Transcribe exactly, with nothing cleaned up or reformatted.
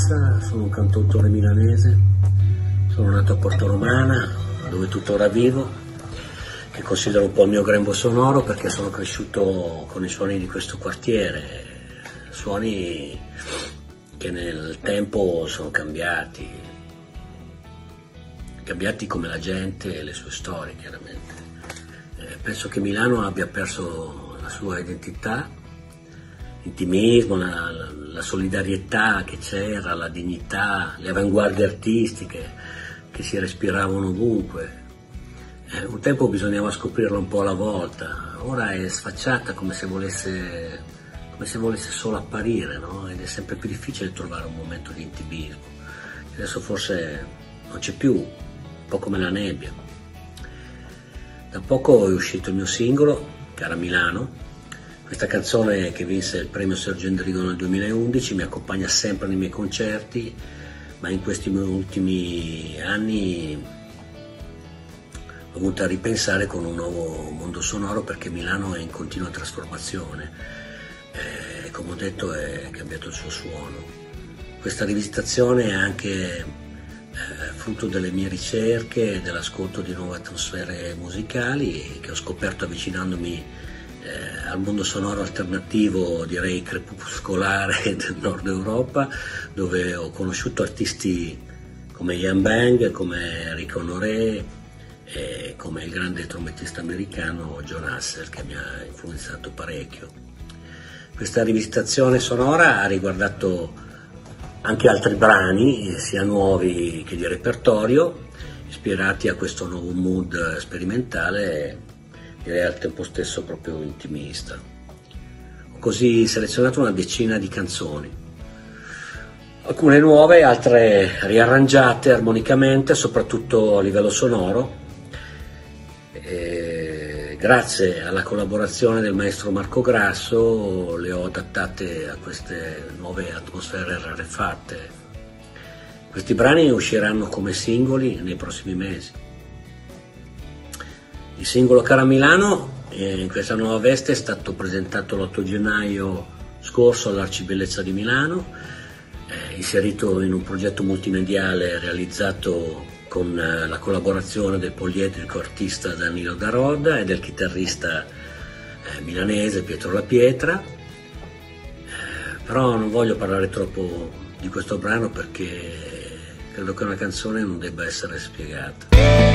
Massa, sono un cantautore milanese, sono nato a Porta Romana, dove tuttora vivo, che considero un po' il mio grembo sonoro perché sono cresciuto con i suoni di questo quartiere, suoni che nel tempo sono cambiati, cambiati come la gente e le sue storie chiaramente. Eh, penso che Milano abbia perso la sua identità, l'intimismo, la, la solidarietà che c'era, la dignità, le avanguardie artistiche che si respiravano ovunque. Eh, un tempo bisognava scoprirla un po' alla volta, ora è sfacciata come se volesse, come se volesse solo apparire, no? Ed è sempre più difficile trovare un momento di intimismo. Adesso forse non c'è più, un po' come la nebbia. Da poco è uscito il mio singolo, Cara Milano. Questa canzone, che vinse il premio Sergio Endrigo nel duemilaundici, mi accompagna sempre nei miei concerti, ma in questi ultimi anni ho voluto a ripensare con un nuovo mondo sonoro, perché Milano è in continua trasformazione e, come ho detto, è cambiato il suo suono. Questa rivisitazione è anche eh, frutto delle mie ricerche e dell'ascolto di nuove atmosfere musicali che ho scoperto avvicinandomi Eh, al mondo sonoro alternativo, direi crepuscolare, del nord Europa, dove ho conosciuto artisti come Ian Bang, come Rick Honoré e come il grande trombettista americano Jon Hassell, che mi ha influenzato parecchio. Questa rivisitazione sonora ha riguardato anche altri brani, sia nuovi che di repertorio, ispirati a questo nuovo mood sperimentale, direi al tempo stesso proprio intimista. Ho così selezionato una decina di canzoni, alcune nuove, altre riarrangiate armonicamente, soprattutto a livello sonoro. E grazie alla collaborazione del maestro Marco Grasso le ho adattate a queste nuove atmosfere rarefatte. Questi brani usciranno come singoli nei prossimi mesi. Il singolo Cara Milano, eh, in questa nuova veste, è stato presentato l'otto gennaio scorso all'Arcibellezza di Milano, eh, inserito in un progetto multimediale realizzato con eh, la collaborazione del poliedrico artista Danilo Daroda e del chitarrista eh, milanese Pietro La Pietra. Eh, però non voglio parlare troppo di questo brano, perché credo che una canzone non debba essere spiegata.